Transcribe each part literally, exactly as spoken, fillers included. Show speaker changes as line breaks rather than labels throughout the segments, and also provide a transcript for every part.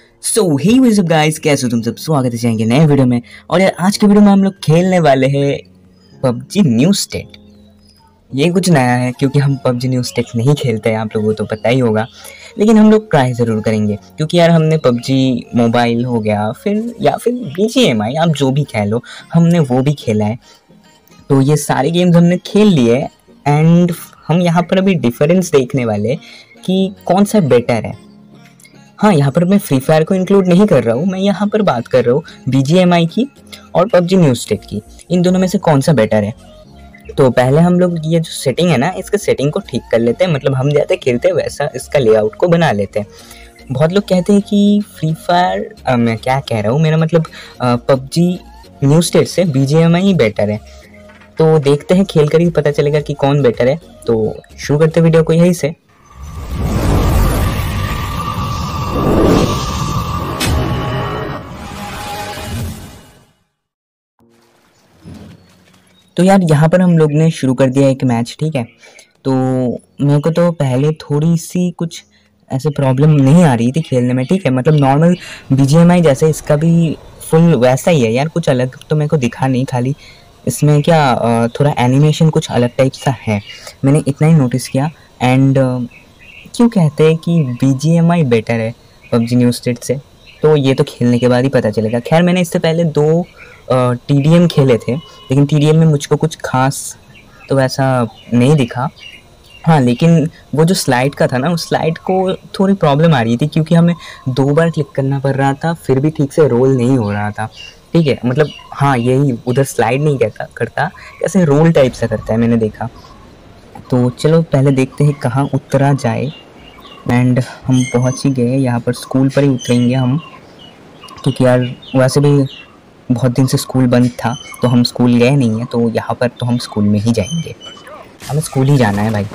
सो hey what's up guys, कैसे हो तुम सब। स्वागत है जाएंगे नए वीडियो में। और यार आज के वीडियो में हम लोग खेलने वाले हैं पबजी न्यू स्टेट। ये कुछ नया है क्योंकि हम पबजी न्यू स्टेट नहीं खेलते हैं, आप लोगों को तो पता ही होगा, लेकिन हम लोग ट्राई ज़रूर करेंगे क्योंकि यार हमने पबजी मोबाइल हो गया फिर या फिर बी जी एम आई, आप जो भी खेलो हमने वो भी खेला है। तो ये सारे गेम्स हमने खेल लिए एंड हम यहाँ पर अभी डिफरेंस देखने वाले कि कौन सा बेटर है। हाँ, यहाँ पर मैं फ्री फायर को इंक्लूड नहीं कर रहा हूँ, मैं यहाँ पर बात कर रहा हूँ बी जी एम आई की और पबजी न्यू स्टेट की। इन दोनों में से कौन सा बेटर है। तो पहले हम लोग ये जो सेटिंग है ना, इसके सेटिंग को ठीक कर लेते हैं। मतलब हम जैसे खेलते हैं वैसा इसका लेआउट को बना लेते हैं। बहुत लोग कहते हैं कि फ्री फायर, मैं क्या कह रहा हूँ, मेरा मतलब पबजी न्यू स्टेट से बी जी एम आई ही बेटर है। तो देखते हैं, खेल कर ही पता चलेगा कि कौन बेटर है। तो शुरू करते वीडियो को यहीं से। तो यार यहाँ पर हम लोग ने शुरू कर दिया एक मैच, ठीक है। तो मेरे को तो पहले थोड़ी सी कुछ ऐसे प्रॉब्लम नहीं आ रही थी खेलने में, ठीक है। मतलब normal B G M I जैसे इसका भी फुल वैसा ही है यार, कुछ अलग तो मेरे को दिखा नहीं, खाली इसमें क्या थोड़ा एनिमेशन कुछ अलग टाइप सा है, मैंने इतना ही नोटिस किया। एंड क्यों कहते हैं कि B G M I better है पबजी न्यू स्टेट से, तो ये तो खेलने के बाद ही पता चलेगा। खैर मैंने इससे पहले दो टी डी एम खेले थे, लेकिन टी डी एम में मुझको कुछ खास तो वैसा नहीं दिखा। हाँ, लेकिन वो जो स्लाइड का था ना, उस स्लाइड को थोड़ी प्रॉब्लम आ रही थी क्योंकि हमें दो बार क्लिक करना पड़ रहा था, फिर भी ठीक से रोल नहीं हो रहा था, ठीक है। मतलब हाँ, यही उधर स्लाइड नहीं कहता करता, ऐसे रोल टाइप से करता है, मैंने देखा। तो चलो पहले देखते हैं कहाँ उतरा जाए। एंड हम पहुँच ही गए, यहाँ पर स्कूल पर ही उतरेंगे हम, क्योंकि यार वैसे भी बहुत दिन से स्कूल बंद था तो हम स्कूल गए नहीं हैं, तो यहाँ पर तो हम स्कूल में ही जाएंगे, हमें स्कूल ही जाना है भाई।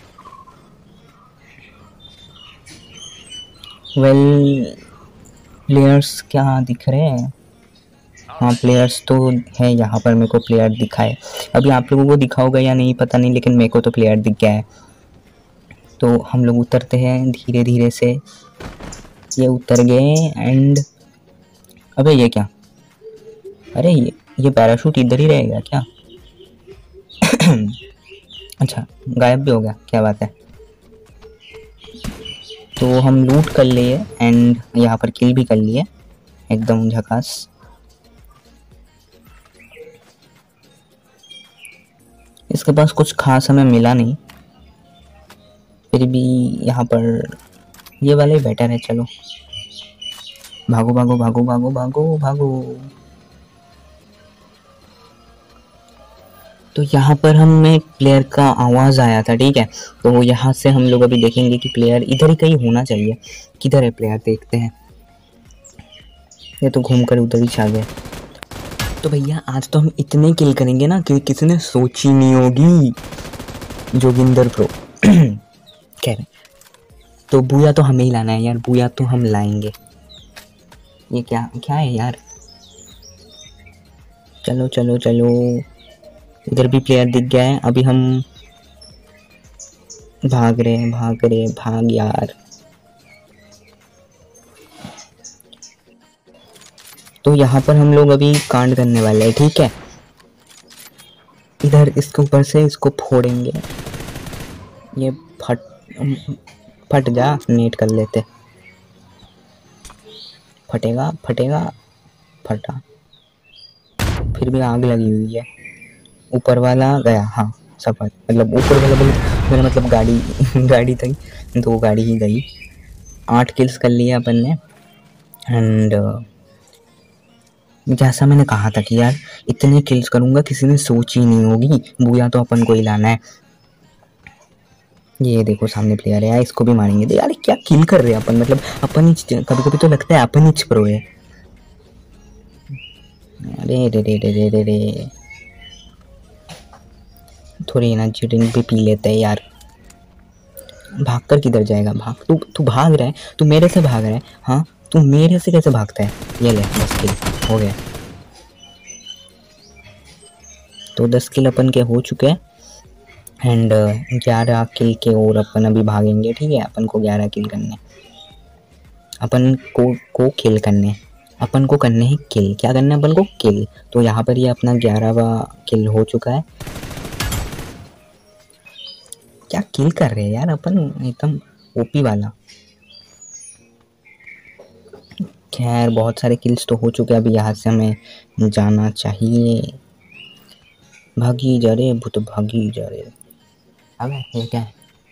वेल प्लेयर्स क्या दिख रहे हैं? हाँ प्लेयर्स तो है यहाँ पर, मेरे को प्लेयर दिखा है। अभी आप लोगों को दिखा होगा या नहीं पता नहीं, लेकिन मेरे को तो प्लेयर दिख गया है। तो हम लोग उतरते हैं धीरे धीरे से, ये उतर गए। एंड अबे ये क्या, अरे ये ये पैराशूट इधर ही रहेगा क्या? अच्छा, गायब भी हो गया, क्या बात है। तो हम लूट कर लिए एंड यहाँ पर किल भी कर लिए, एकदम झकास। इसके पास कुछ खास हमें मिला नहीं, फिर भी यहाँ पर ये वाला ही बेटर है। चलो भागो भागो भागो भागो भागो भागो। तो यहाँ पर हमें प्लेयर का आवाज़ आया था, ठीक है। तो यहाँ से हम लोग अभी देखेंगे कि प्लेयर इधर ही कहीं होना चाहिए। किधर है प्लेयर, देखते हैं। ये तो घूम कर उधर ही छा गए। तो भैया आज तो हम इतने किल करेंगे ना कि किसी ने सोची नहीं होगी। जोगिंदर प्रो कह रहे, तो बूया तो हमें ही लाना है यार, बूया तो हम लाएंगे। ये क्या क्या है यार, चलो चलो चलो। इधर भी प्लेयर दिख गया है, अभी हम भाग रहे हैं भाग रहे हैं भाग यार। तो यहाँ पर हम लोग अभी कांड करने वाले हैं, ठीक है। इधर इसके ऊपर से इसको फोड़ेंगे, ये फट फट जा, नेट कर लेते। फटेगा फटेगा फटा, फिर भी आग लगी हुई है। ऊपर वाला गया, हाँ सफर, मतलब ऊपर वाला मेरा मतलब गाड़ी गाड़ी थी, दो गाड़ी ही गई। आठ किल्स कर लिए अपन ने। एंड जैसा मैंने कहा था कि यार इतने किल्स करूँगा किसी ने सोची नहीं होगी, बूया तो अपन को ही लाना है। ये देखो सामने प्लेयर है यार, इसको भी मारेंगे। यार क्या किल कर रहे हैं अपन, मतलब अपन ही, कभी कभी तो लगता है अपन ही प्रो है। अरे रे रे रे रे रे रे, थोड़ी एनर्जी ड्रिंक भी पी लेते हैं यार। भाग कर किधर जाएगा, भाग तू तू भाग रहा है, तू मेरे से भाग रहा है। हाँ तू मेरे से कैसे भागता है। ये ले दस किल हो गया। तो दस किल अपन के हो चुके हैं एंड ग्यारह किल के और अपन अभी भागेंगे, ठीक है। अपन को ग्यारह किल करने, अपन को को किल करने अपन को करने हैं किल। क्या करना है अपन को? किल। तो यहाँ पर ये अपना ग्यारहवा किल हो चुका है। क्या किल कर रहे हैं यार अपन, एकदम ओपी वाला। खैर बहुत सारे किल्स तो हो चुके हैं, अभी यहाँ से हमें जाना चाहिए। भागी जा रहे भूत, भागी जा रहे। अबे ये क्या है?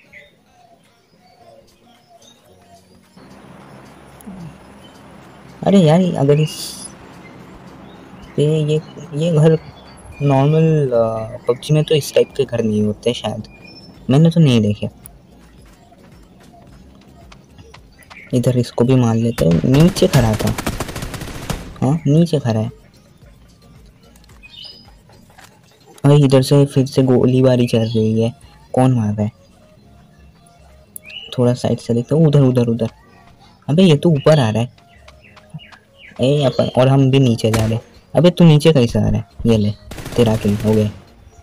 अरे यार अगर इस ये ये ये घर नॉर्मल पबजी में तो इस टाइप के घर नहीं होते शायद, मैंने तो नहीं देखे। इधर इसको भी मार लेते हैं। नीचे खड़ा था, हाँ नीचे खड़ा है भाई। इधर से फिर से गोलीबारी चल रही है। कौन मार रहा है? थोड़ा साइड से देखता हूँ। उधर उधर उधर। अबे ये तो ऊपर आ रहा है ए अपन, और हम भी नीचे जा रहे। अबे तू नीचे कैसे आ रहा है? ये ले तेरा किल हो गया।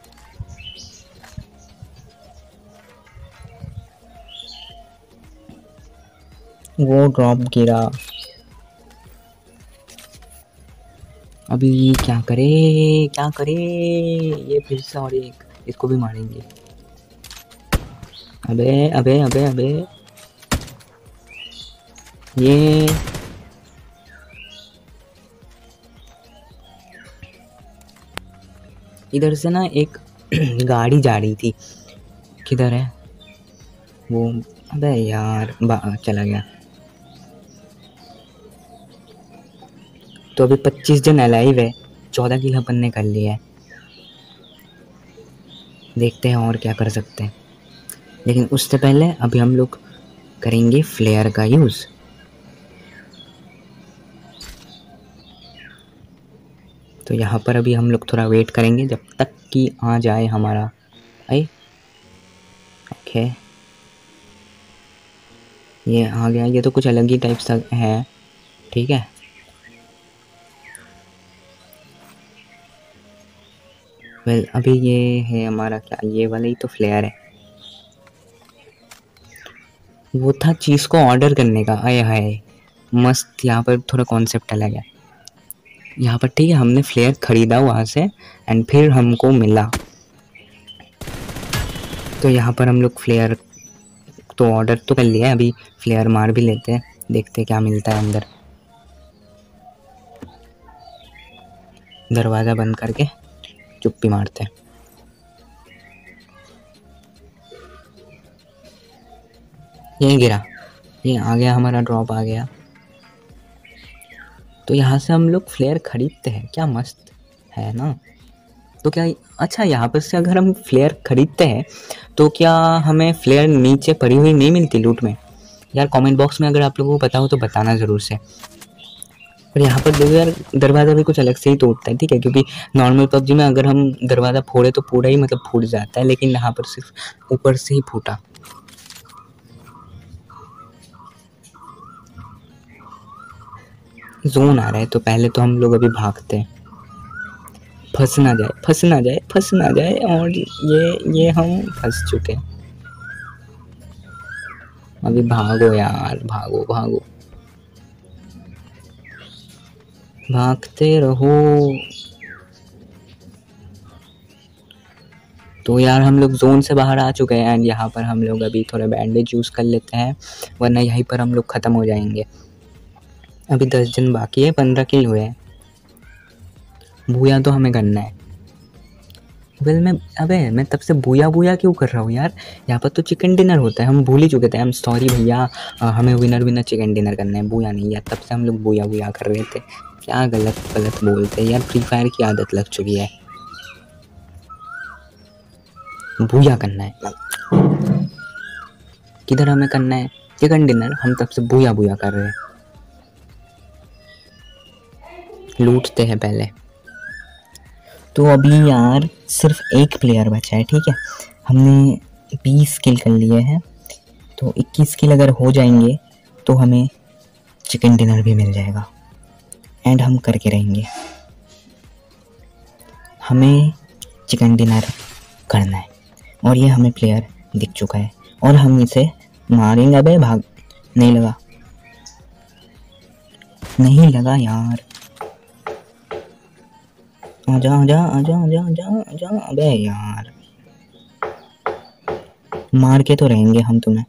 वो ड्रॉप गिरा। अभी क्या करे क्या करे? ये फिर से और एक, इसको भी मारेंगे। अबे अबे अबे अबे ये इधर से ना एक गाड़ी जा रही थी। किधर है वो? अबे यार चला गया। तो अभी पच्चीस जन अलाइव है, चौदह किल अपन ने कर लिया है। देखते हैं और क्या कर सकते हैं, लेकिन उससे पहले अभी हम लोग करेंगे फ्लेयर का यूज़। तो यहाँ पर अभी हम लोग थोड़ा वेट करेंगे जब तक कि आ जाए हमारा। आई ओके ये आ गया। ये तो कुछ अलग ही टाइप सा है, ठीक है। वेल अभी ये है हमारा क्या, ये वाला ही तो फ्लेयर है। वो था चीज़ को ऑर्डर करने का। आए हाय मस्त। यहाँ पर थोड़ा कॉन्सेप्ट अलग है यहाँ पर, ठीक है। हमने फ्लेयर ख़रीदा वहाँ से एंड फिर हमको मिला। तो यहाँ पर हम लोग फ्लेयर तो ऑर्डर तो कर लिया है, अभी फ्लेयर मार भी लेते हैं, देखते क्या मिलता है अंदर। दरवाज़ा बंद करके चुप्पी मारते हैं। ये गिरा, ये आ गया हमारा ड्रॉप आ गया। तो यहाँ से हम लोग फ्लेयर खरीदते हैं। क्या मस्त है ना। तो क्या अच्छा यहाँ पर से अगर हम फ्लेयर खरीदते हैं तो क्या हमें फ्लेयर नीचे पड़ी हुई नहीं मिलती लूट में? यार कमेंट बॉक्स में अगर आप लोगों को पता हो तो बताना ज़रूर से। और यहाँ पर देखो यार दरवाज़ा भी कुछ अलग से ही तोड़ता है, ठीक है। क्योंकि नॉर्मल पबजी में अगर हम दरवाज़ा फोड़े तो पूरा ही मतलब फूट जाता है, लेकिन यहाँ पर सिर्फ ऊपर से ही फूटा। जोन आ रहा है तो पहले तो हम लोग अभी भागते हैं, फंस ना जाए फंस ना जाए फंस ना जाए। और ये ये हम फंस चुके हैं। अभी भागो यार, भागो भागो भागते रहो। तो यार हम लोग जोन से बाहर आ चुके हैं एंड यहाँ पर हम लोग अभी थोड़ा बैंडेज यूज़ कर लेते हैं, वरना यहीं पर हम लोग ख़त्म हो जाएंगे। अभी दस जन बाकी है, पंद्रह किल हुए हैं। बूया तो हमें करना है। वेल मैं अबे मैं तब से बूया बूया क्यों कर रहा हूँ यार? यहाँ पर तो चिकन डिनर होता है, हम भूल ही चुके थे। हम सॉरी भैया, हमें विनर विनर चिकन डिनर करना है, बूया नहीं यार। तब से हम लोग बूया बूया कर रहे थे। क्या गलत गलत बोलते हैं यार, फ्री फायर की आदत लग चुकी है। बूया करना है, किधर हमें करना है चिकन डिनर, हम तब से बूया बूया कर रहे हैं। लूटते हैं पहले। तो अभी यार सिर्फ एक प्लेयर बचा है, ठीक है। हमने बीस किल कर लिए हैं, तो इक्कीस किल अगर हो जाएंगे तो हमें चिकन डिनर भी मिल जाएगा एंड हम करके रहेंगे। हमें चिकन डिनर करना है और ये हमें प्लेयर दिख चुका है और हम इसे मारेंगे। अबे भाग, नहीं लगा। नहीं लगा यार। आजा आजा आजा आजा आजा आजा। अबे यार मार के तो रहेंगे हम तुम्हें।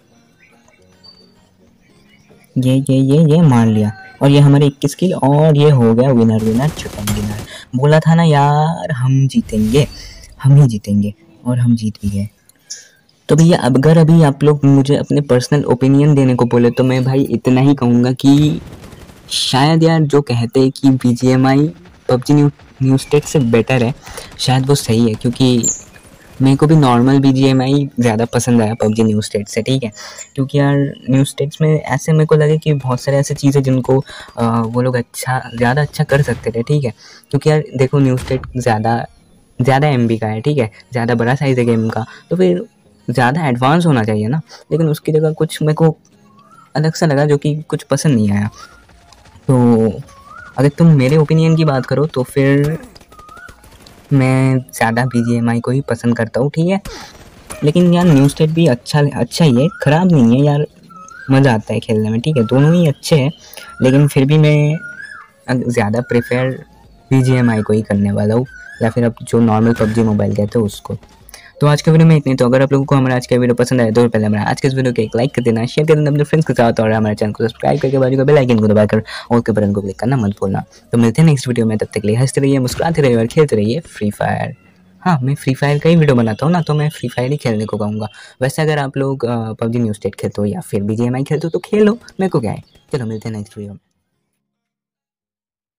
ये ये ये ये मार लिया और ये हमारे इक्कीस किल और ये हो गया विनर विनर चिकन डिनर। बोला था ना यार हम जीतेंगे, हम ही जीतेंगे और हम जीत भी गए। तो भैया अगर अभी आप लोग मुझे अपने पर्सनल ओपिनियन देने को बोले तो मैं भाई इतना ही कहूँगा कि शायद यार जो कहते हैं कि B G M I PUBG new new state से बेटर है, शायद वो सही है, क्योंकि मेरे को भी normal B G M I ज़्यादा पसंद आया पबजी न्यू स्टेट से, ठीक है। क्योंकि यार न्यू स्टेट्स में ऐसे मेरे को लगे कि बहुत सारे ऐसे चीज़ें जिनको आ, वो लोग अच्छा ज़्यादा अच्छा कर सकते थे, ठीक है। क्योंकि यार देखो न्यू स्टेट ज़्यादा ज़्यादा एम बी का है, ठीक है, ज़्यादा बड़ा साइज़ है गेम का, तो फिर ज़्यादा एडवांस होना चाहिए ना। लेकिन उसकी जगह कुछ मेरे को अलग सा लगा जो कि कुछ पसंद नहीं आया। तो अगर तुम मेरे ओपिनियन की बात करो तो फिर मैं ज़्यादा बी जी एम आई को ही पसंद करता हूँ, ठीक है। लेकिन यार न्यू स्टेट भी अच्छा अच्छा ही है, ख़राब नहीं है यार, मज़ा आता है खेलने में, ठीक है। दोनों ही अच्छे हैं, लेकिन फिर भी मैं ज़्यादा prefer B G M I को ही करने वाला हूँ, या फिर अब जो नॉर्मल पबजी मोबाइल कहते हैं उसको। तो आज के वीडियो में इतने। तो अगर आप लोगों को हमारा आज का वीडियो पसंद आया तो पहले हमारा आज के इस वीडियो को एक लाइक कर देना, शेयर कर देना अपने फ्रेंड्स के साथ, और हमारे चैनल को सब्सक्राइब करके बाजू का बेल आइकन को दबाकर ऑल के बटन को क्लिक करना मत भूलना। तो मिलते हैं नेक्स्ट वीडियो में, तब तक के लिए हंसते रहिए, मुस्कुराते रहिए और खेलते रहिए फ्री फायर। हाँ, मैं फ्री फायर का ही वीडियो बनाता हूँ ना, तो मैं फ्री फायर ही खेलने को कहूँगा। वैसे अगर आप लोग पबजी न्यू स्टेट खेलते हो या फिर बी जी एम आई खेलते हो तो खेलो, मेरे को क्या है। चलो मिलते हैं नेक्स्ट वीडियो में।